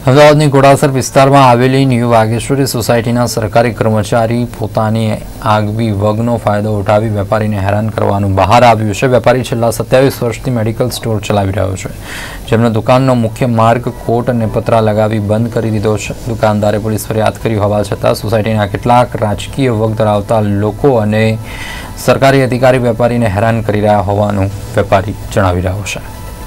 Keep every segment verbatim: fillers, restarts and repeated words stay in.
અમદાવાદની ઘોડાસર વિસ્તારમાં આવેલી ન્યૂ વાઘેશ્વરી સોસાયટીના સરકારી કર્મચારી પોતાની આગવી વગનો ફાયદો ઉઠાવી વેપારીને હેરાન કરવાનું બહાર આવ્યું છે। વેપારી છેલ્લા સત્યાવીસ વર્ષથી મેડિકલ સ્ટોર ચલાવી રહ્યો છે, જેમનો દુકાનનો મુખ્ય માર્ગ કોટ અને પતરા લગાવી બંધ કરી દીધો છે। દુકાનદારે પોલીસ ફરિયાદ કરી હોવા છતાં સોસાયટીના કેટલાક રાજકીય વગ ધરાવતા લોકો અને સરકારી અધિકારી વેપારીને હેરાન કરી રહ્યા હોવાનું વેપારી જણાવી રહ્યો છે।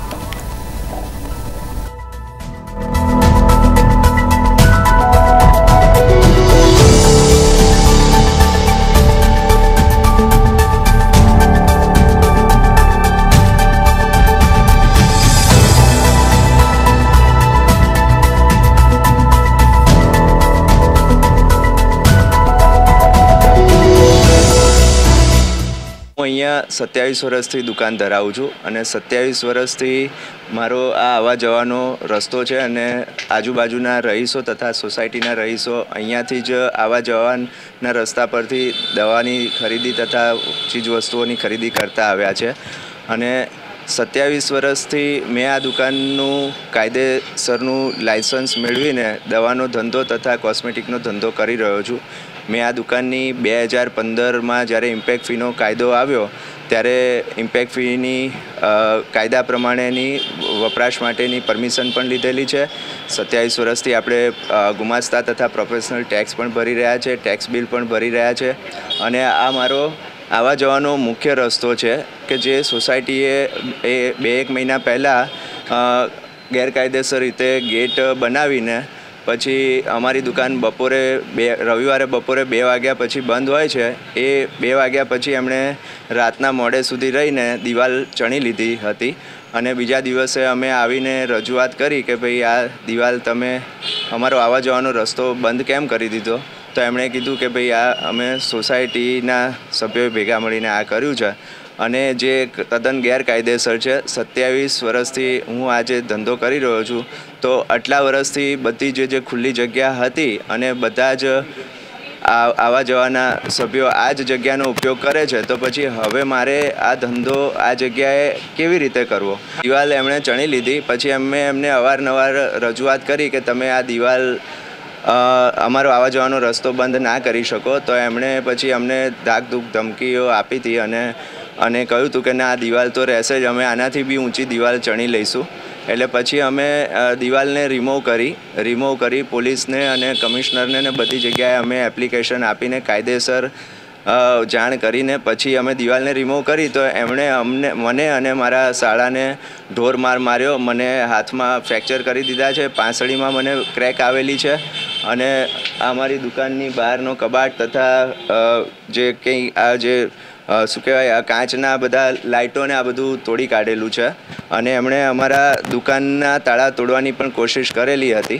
અહીંયા સત્યાવીસ વર્ષથી દુકાન ધરાવું છું અને સત્યાવીસ વર્ષથી મારો આ આવવા જવાનો રસ્તો છે અને આજુબાજુના રહીશો તથા સોસાયટીના રહીશો અહીંયાથી જ આવવા જવાના રસ્તા પરથી દવાની ખરીદી તથા ચીજવસ્તુઓની ખરીદી કરતા આવ્યા છે અને સત્યાવીસ વર્ષથી મેં આ દુકાનનું કાયદેસરનું લાયસન્સ મેળવીને દવાનો ધંધો તથા કોસ્મેટિકનો ધંધો કરી રહ્યો છું। મેં આ દુકાનની બે હજાર પંદરમાં જ્યારે ઇમ્પેક્ટ ફીનો કાયદો આવ્યો ત્યારે ઇમ્પેક્ટ ફીની કાયદા પ્રમાણેની વપરાશ માટેની પરમિશન પણ લીધેલી છે। સત્યાવીસ વર્ષથી આપણે ગુમાસ્તા તથા પ્રોફેશનલ ટેક્સ પણ ભરી રહ્યા છે, ટેક્સ બિલ પણ ભરી રહ્યા છે અને આ મારો આવવા જવાનો મુખ્ય રસ્તો છે કે જે સોસાયટીએ એ બે એક મહિના પહેલાં ગેરકાયદેસર રીતે ગેટ બનાવીને પછી અમારી દુકાન બપોરે બે રવિવારે બપોરે બે વાગ્યા પછી બંધ હોય છે, એ બે વાગ્યા પછી એમણે રાતના મોડે સુધી રહીને દિવાલ ચણી લીધી હતી અને બીજા દિવસે અમે આવીને રજૂઆત કરી કે ભાઈ આ દિવાલ તમે અમારો આવવા જવાનો રસ્તો બંધ કેમ કરી દીધો, તો એમણે કીધું કે ભાઈ આ અમે સોસાયટીના સભ્યોએ ભેગા મળીને આ કર્યું છે અને જે તદ્દન ગેરકાયદેસર છે। સત્યાવીસ વર્ષથી હું આ જે ધંધો કરી રહ્યો છું તો આટલા વર્ષથી બધી જે જે ખુલ્લી જગ્યા હતી અને બધા જ આવવા જવાના સભ્યો આ જ જગ્યાનો ઉપયોગ કરે છે, તો પછી હવે મારે આ ધંધો આ જગ્યાએ કેવી રીતે કરવો? દિવાલ એમણે ચણી લીધી, પછી અમે એમને અવારનવાર રજૂઆત કરી કે તમે આ દિવાલ અમારો આવવા જવાનો રસ્તો બંધ ના કરી શકો, તો એમણે પછી અમને ધાકધૂક ધમકીઓ આપી હતી અને અને કહ્યું હતું કે ના આ દિવાલ તો રહેશે જ, અમે આનાથી બી ઊંચી દિવાલ ચણી લઈશું। એટલે પછી અમે દિવાલને રિમૂવ કરી રિમૂવ કરી પોલીસને અને કમિશનરને ને બધી જગ્યાએ અમે એપ્લિકેશન આપીને કાયદેસર જાણ કરીને પછી અમે દિવાલને રિમૂવ કરી, તો એમણે અમને મને અને મારા શાળાને ઢોર માર માર્યો, મને હાથમાં ફ્રેક્ચર કરી દીધા છે, પાંસળીમાં મને ક્રેક આવેલી છે અને અમારી દુકાનની બહારનો કબાટ તથા જે કંઈ આ જે શું કહેવાય આ કાચના બધા લાઇટોને આ બધું તોડી કાઢેલું છે અને એમણે અમારા દુકાનના તાળા તોડવાની પણ કોશિશ કરેલી હતી।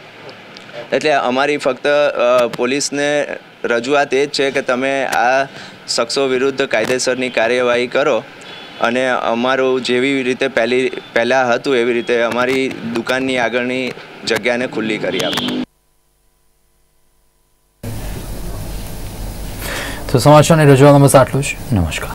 એટલે અમારી ફક્ત પોલીસને રજૂઆત એ જ છે કે તમે આ શખ્સો વિરુદ્ધ કાયદેસરની કાર્યવાહી કરો અને અમારું જેવી રીતે પહેલી પહેલાં હતું એવી રીતે અમારી દુકાનની આગળની જગ્યાને ખુલ્લી કરી આપો। તો સમાચારની રજૂઆતમાં બસ આટલું જ। નમસ્કાર।